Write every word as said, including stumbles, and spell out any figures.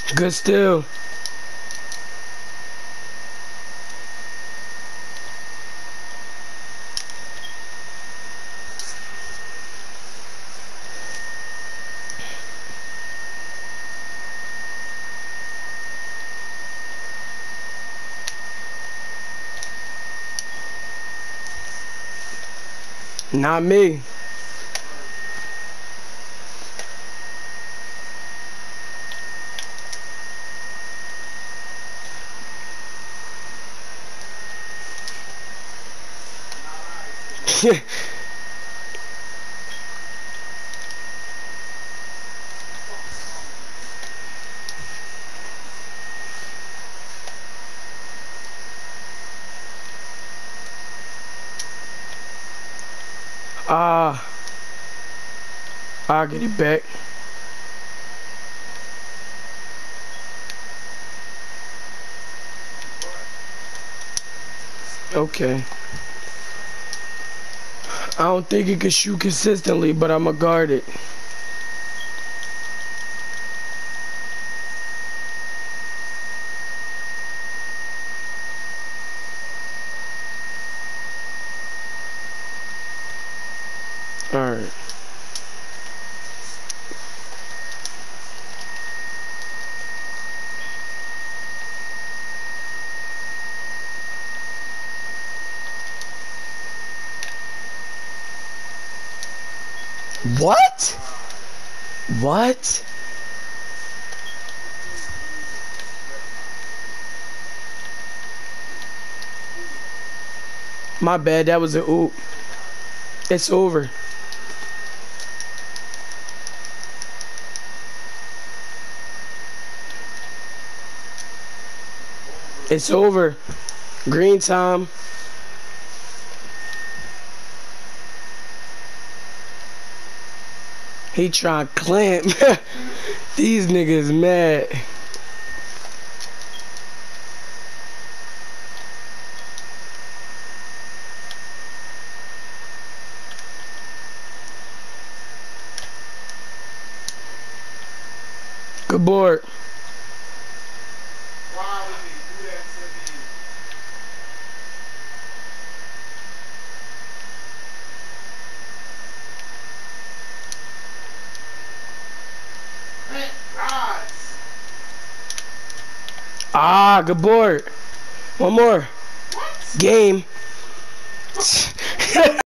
Good still. Not me. Ah, uh, I'll get it back. Okay. I don't think it can shoot consistently, but I'ma guard it. Alright. What? What? My bad, that was a oop. It's over. It's over. Green time. He trying to clamp. These niggas mad. Good board. Why would they do that to me? Ah, good board. One more. What? Game.